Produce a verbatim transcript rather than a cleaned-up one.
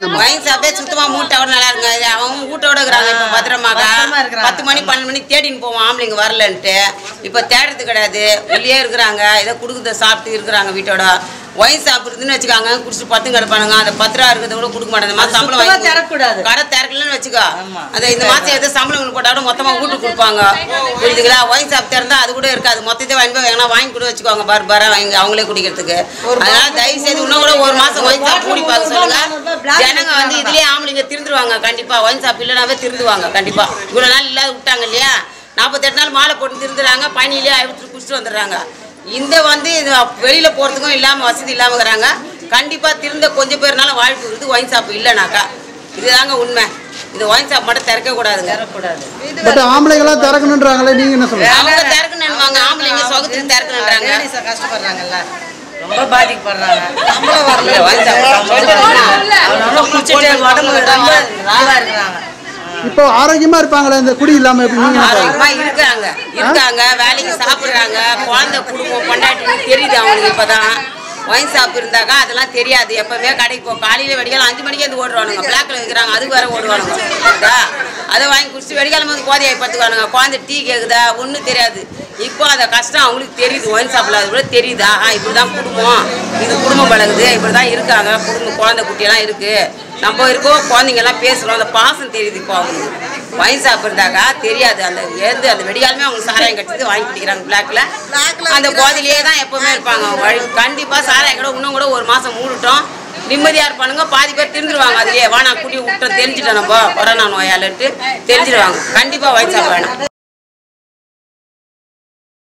வயசு அப்படியே சுத்தமா மூட்டை நல்லா இருங்க அவங்க வீட்டோட இருக்கிறாங்க. இப்போ பத்திரமாக பத்து மணி பன்னெண்டு மணி தேடின்னு போவோம் ஆம்பளைங்க வரலன்ட்டு. இப்போ தேடுறது கிடையாது, வெளியே இருக்கிறாங்க. ஏதோ கொடுக்குறத சாப்பிட்டு இருக்கிறாங்க வீட்டோட. ஒயின் சாப்பிடுறதுன்னு வச்சுக்காங்க, குடிச்சு பத்து கிடப்பானுங்க. அந்த பத்து ரூபா இருக்கிறத கூட கொடுக்க மாட்டாங்க. மாதம் சம்பளம் வாங்கி தரக்கூடாது, கடை திறக்கலன்னு வச்சுக்கோ. அந்த இந்த மாதம் எதாவது சம்பளம் போட்டாலும் மொத்தமாக வீட்டுக்கு கொடுப்பாங்க, புரியுதுங்களா? ஒயின் சாப்பிட்டு இருந்தால் அது கூட இருக்காது, மொத்தத்தை வாங்கி போய் வேணா வாங்கி கூட வச்சுக்கோங்க, பார் பாரா வாங்கி அவங்களே குடிக்கிறதுக்கு. அதனால தயவு செய்து இன்னும் கூட ஒரு மாதம் ஒயின் சாப்பிட்டு குடிப்பாங்க சொல்லுங்க. ஜனங்க வந்து இதுலேயே ஆம்பளைங்க திருந்துருவாங்க கண்டிப்பாக. ஒயின் சாப்பிட்டு இல்லைனாவே திருந்துவாங்க கண்டிப்பாக. இவ்வளோ நாள் இல்லாத விட்டாங்க இல்லையா, நாற்பத்தெட்டு நாள் மாலை போட்டு திருந்துறாங்க, பனியிலேயே அழுத்து குடிச்சிட்டு வந்துடுறாங்க. இந்த வந்து வெளியில் போகிறதுக்கும் இல்லாமல் வசதி இல்லாமல் இருக்கிறாங்க. கண்டிப்பாக திருந்த கொஞ்சம் பேர்னால வாழ்க்கை இருக்குது ஒயின் ஷாப் இல்லைனாக்கா. இதுதாங்க உண்மை. இந்த ஒயின் ஷாப் மட்டும் திறக்கக்கூடாதுங்க. பட் ஆம்பளைங்களாம் திறக்கணுன்றாங்களே, நீங்கள் என்ன சொல்லுங்கள்? அவங்க திறக்கணுன்னுவாங்க, ஆம்பளைங்க சொகத்துக்கு திறக்கணுன்றாங்க. கஷ்டப்படுறாங்கல்ல, ரொம்ப பாதிக்கப்படுறாங்க. சம்பளம் வரல, ஒயின் ஷாப் குடிச்சிட்டு உடம்பு இருக்கிறாங்க. இப்போ ஆரோக்கியமா இருப்பாங்களே இந்த குடி இல்லாம? ஆரோக்கியமா இருக்காங்க இருக்காங்க வேலைக்கு சாப்பிடுறாங்க, குழந்தை குடும்பம் கொண்டாட்டின்னு தெரியுது அவங்களுக்கு. இப்பதான் ஒயின் ஷாப் இருந்தாக்கா அதெல்லாம் தெரியாது. எப்பவுமே கடைக்கு போ, காலையில வெடிக்காலம் அஞ்சு மணிக்கு வந்து ஓடுவானுங்க. பிளாக்ல வைக்கிறாங்க, அதுக்கு வேற ஓடுவானுங்க. அதை வாங்கி குடிச்சு வெடிக்காலம் வந்து போதையை பத்துக்குவானுங்க. குழந்தை டீ கேக்குதா ஒன்றும் தெரியாது. இப்போ அந்த கஷ்டம் அவங்களுக்கு தெரியுது. ஒயின் ஷாப்ல அது கூட தெரியுதா, இப்படிதான் குடும்பம், இது குடும்பம் பழகுது, இப்படிதான் இருக்காங்க, குடும்பம் குழந்தை குட்டியெல்லாம் இருக்கு, நம்ம இருக்கோம், குழந்தைங்கெல்லாம் பேசுகிறோம், அந்த பாசம் தெரியுது. இப்போ அவங்களுக்கு ஒயின் ஷாப் இருந்தாக்கா தெரியாது. அந்த ஏந்து அந்த வெடிகாலமே அவங்க சாராயம் கட்டிட்டு வாங்கி குடிக்கிறாங்க பிளாக்ல. அந்த போதிலேயே தான் எப்பவுமே இருப்பாங்க. வழி கண்டிப்பாக சாராயம் கூட இன்னும் கூட ஒரு மாதம் மூடிட்டோம், நிம்மதியாக இருப்பானுங்க. பாதி பேர் தெரிஞ்சிருவாங்க, அதுலேயே வா நான் குடி விட்டோம் தெரிஞ்சுட்டேன், நம்ம கொரோனா நோயாலன்ட்டு தெரிஞ்சிருவாங்க. கண்டிப்பாக ஒயின் ஷாப் வேணும்.